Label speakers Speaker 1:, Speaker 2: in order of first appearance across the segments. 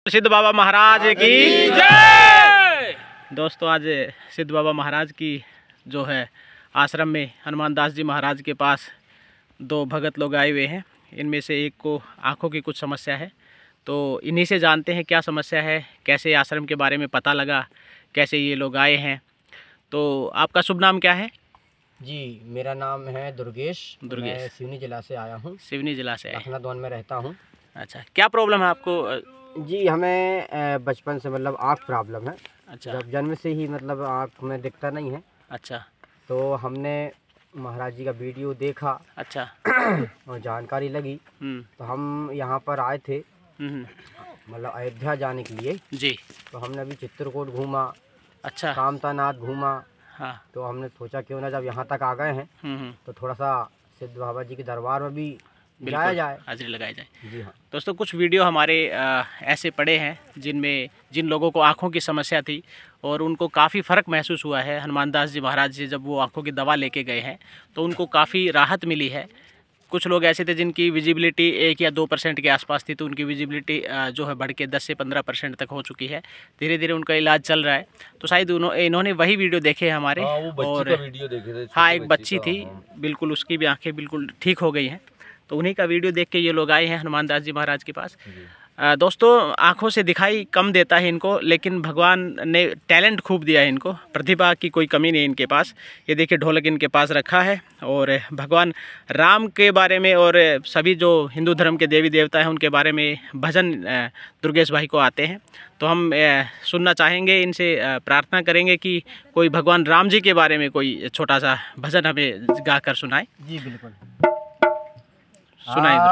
Speaker 1: सिद्ध बाबा महाराज की जय। दोस्तों, आज सिद्ध बाबा महाराज की जो है आश्रम में हनुमान दास जी महाराज के पास दो भगत लोग आए हुए हैं। इनमें से एक को आँखों की कुछ समस्या है, तो इन्हीं से जानते हैं क्या समस्या है, कैसे आश्रम के बारे में पता लगा, कैसे ये लोग आए हैं। तो आपका शुभ नाम क्या है?
Speaker 2: जी, मेरा नाम है दुर्गेश। मैं सिवनी जिला से आया हूँ।
Speaker 1: सिवनी जिला से?
Speaker 2: लखनऊ में रहता हूँ।
Speaker 1: अच्छा, क्या प्रॉब्लम है आपको?
Speaker 2: जी, हमें बचपन से मतलब आँख प्रॉब्लम है।
Speaker 1: अच्छा।
Speaker 2: जब जन्म से ही मतलब आँख में दिखता नहीं है।
Speaker 1: अच्छा।
Speaker 2: तो हमने महाराज जी का वीडियो देखा।
Speaker 1: अच्छा।
Speaker 2: और जानकारी लगी तो हम यहाँ पर आए थे, मतलब अयोध्या जाने के लिए। जी। तो हमने अभी चित्रकूट घूमा। अच्छा। कामतानाथ घूमा। हाँ। तो हमने सोचा क्यों ना जब यहाँ तक आ गए हैं तो थोड़ा सा सिद्ध बाबा जी के दरबार में भी जाया जाए,
Speaker 1: हाजिरी लगाई जाए।
Speaker 2: जी हाँ।
Speaker 1: दोस्तों, कुछ वीडियो हमारे ऐसे पड़े हैं जिन लोगों को आँखों की समस्या थी और उनको काफ़ी फ़र्क महसूस हुआ है। हनुमान दास जी महाराज जी जब वो आँखों की दवा लेके गए हैं तो उनको काफ़ी राहत मिली है। कुछ लोग ऐसे थे जिनकी विजिबिलिटी 1 या 2% के आसपास थी, तो उनकी विजिबिलिटी जो है बढ़ के 10 से 15% तक हो चुकी है। धीरे धीरे उनका इलाज चल रहा है। तो शायद इन्होंने वही वीडियो देखे हमारे। और
Speaker 3: वीडियो देखे थे।
Speaker 1: हाँ, एक बच्ची थी, बिल्कुल उसकी भी आँखें बिल्कुल ठीक हो गई हैं। तो उन्हीं का वीडियो देख के ये लोग आए हैं हनुमान दास जी महाराज के पास। दोस्तों, आँखों से दिखाई कम देता है इनको, लेकिन भगवान ने टैलेंट खूब दिया है इनको। प्रतिभा की कोई कमी नहीं इनके पास। ये देखिए, ढोलक इनके पास रखा है और भगवान राम के बारे में और सभी जो हिंदू धर्म के देवी देवता हैं उनके बारे में भजन दुर्गेश भाई को आते हैं। तो हम सुनना चाहेंगे, इनसे प्रार्थना करेंगे कि कोई भगवान राम जी के बारे में कोई छोटा सा भजन हमें गा कर सुनाए।
Speaker 2: जी बिल्कुल,
Speaker 1: सुनाइए।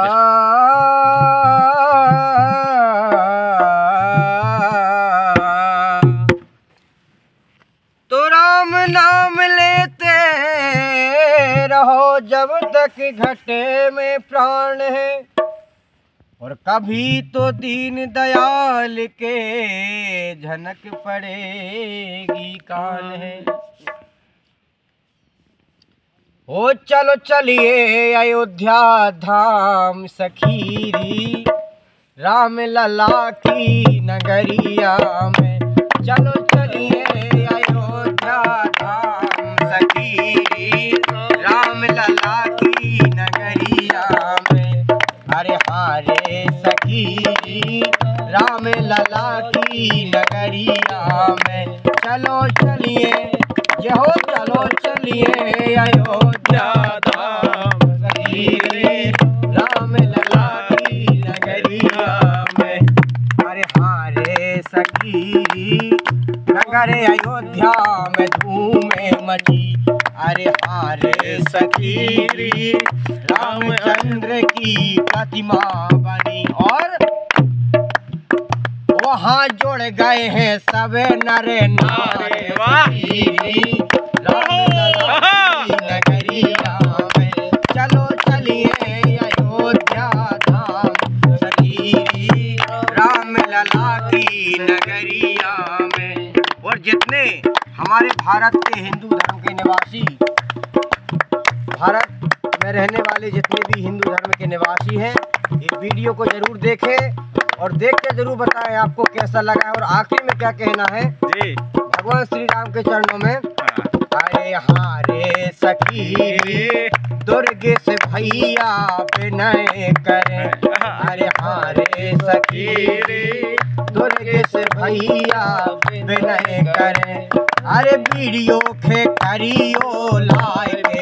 Speaker 2: तो राम नाम लेते रहो जब तक घटे में प्राण है, और कभी तो दीन दयाल के झनक पड़ेगी कान है। ओ चलो चलिए अयोध्या धाम सखीरी, राम लला की नगरिया में। चलो चलिए अयोध्या धाम सखीरी, राम लला की नगरिया में। अरे हारे सखी राम लला की नगरिया में। चलो चलिए हो, चलो चलिए अयोध्या धाम सखी, राम लला की नगरिया में। अरे हारे सखी नगर अयोध्या में धूमे मची। अरे हारे सखी रामचंद्र की प्रतिमा बनी, और वहाँ जुड़ गए हैं सब नर नारी। नगरिया में चलो चलिए अयोध्या धाम सखी, राम लला की नगरिया में। और जितने हमारे भारत के हिंदू धर्म के निवासी, भारत में रहने वाले जितने भी हिंदू धर्म के निवासी हैं, ये वीडियो को जरूर देखें और देख के जरूर बताएं आपको कैसा लगा है। और आखिर में क्या कहना है जी, भगवान श्री राम के चरणों में। अरे हारे सखी दुर्गे से भैया विनय करें। अरे हारे सखी दुर्गे से भैया विनय करें। अरे वीडियो खे करियो लाए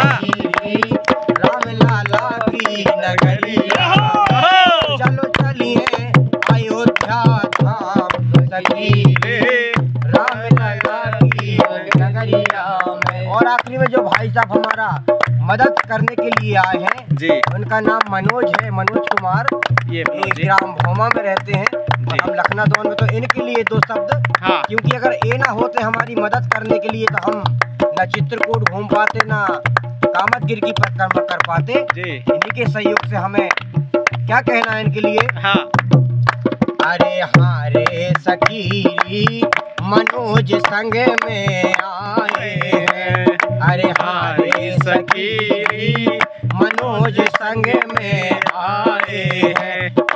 Speaker 2: राम लाला की नगरिया। चलो चलिए अयोध्या धाम सखी, राम लला की नगरिया में। और आखिरी में जो भाई साहब हमारा मदद करने के लिए आए हैं जी, उनका नाम मनोज है, मनोज कुमार। ये ग्राम भोमा में रहते हैं, हम लखनऊ में। तो इनके लिए दो शब्द। हाँ। क्योंकि अगर ये ना होते हमारी मदद करने के लिए तो हम न चित्रकूट घूम पाते, ना कामतगिरी की परिक्रमा कर पाते। इन्हीं के सहयोग से हमें क्या कहना है इनके लिए। हाँ। अरे हारे सखी मनोज संग में आए हैं। अरे हारे सखी मनोज संग में आए हैं।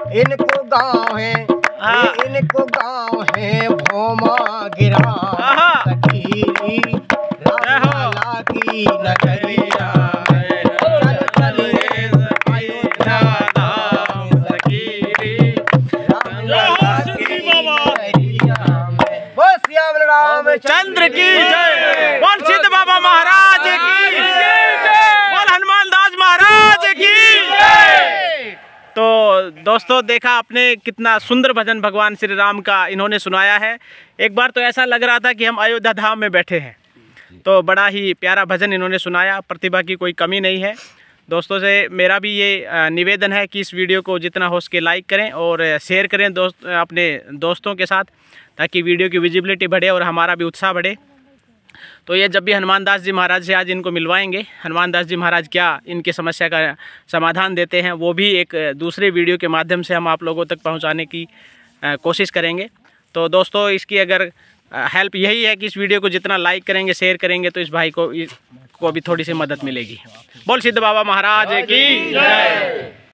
Speaker 2: इनको गाँव है, इनको गाँव है भोमा गिरा सखी राम लाला की नगरिया में। चलो चलिए अयोध्या धाम सखी राम लाला की नगरिया में। वो श्याम रामचंद्र की जय,
Speaker 1: बोल सिद्ध बाबा महाराज की जय, बोल हनुमान दास महाराज की जय। तो दोस्तों देखा आपने कितना सुंदर भजन भगवान श्री राम का इन्होंने सुनाया है। एक बार तो ऐसा लग रहा था कि हम अयोध्या धाम में बैठे हैं। तो बड़ा ही प्यारा भजन इन्होंने सुनाया, प्रतिभा की कोई कमी नहीं है। दोस्तों से मेरा भी ये निवेदन है कि इस वीडियो को जितना हो सके लाइक करें और शेयर करें अपने दोस्तों के साथ, ताकि वीडियो की विजिबिलिटी बढ़े और हमारा भी उत्साह बढ़े। तो ये जब भी हनुमान दास जी महाराज से आज इनको मिलवाएंगे, हनुमान दास जी महाराज क्या इनकी समस्या का समाधान देते हैं वो भी एक दूसरे वीडियो के माध्यम से हम आप लोगों तक पहुंचाने की कोशिश करेंगे। तो दोस्तों इसकी अगर हेल्प यही है कि इस वीडियो को जितना लाइक करेंगे शेयर करेंगे तो इस भाई को भी थोड़ी सी मदद मिलेगी। बोल सिद्ध बाबा महाराज की जय।